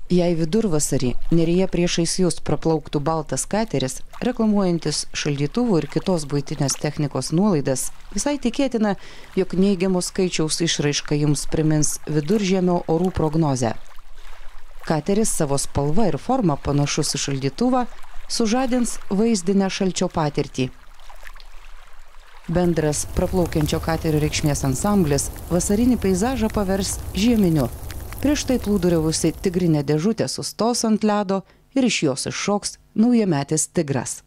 Jei vidurvasarį Neryje priešais jūs praplauktų baltas kateris, reklamuojantis šaldytuvų ir kitos buitinės technikos nuolaidas, visai tikėtina, jog neigiamo skaičiaus išraiška jums primins viduržiemio orų prognozę. Kateris savo spalva ir forma panašus į šaldytuvą sužadins vaizdinę šalčio patirtį. Bendras praplaukiančio katerio reikšmės ansamblis vasarinį peizažą pavers žieminiu. Prieš tai plūduriavusi tigrinė dėžutė sustos ant ledo ir iš jos iššoks naujametis tigras.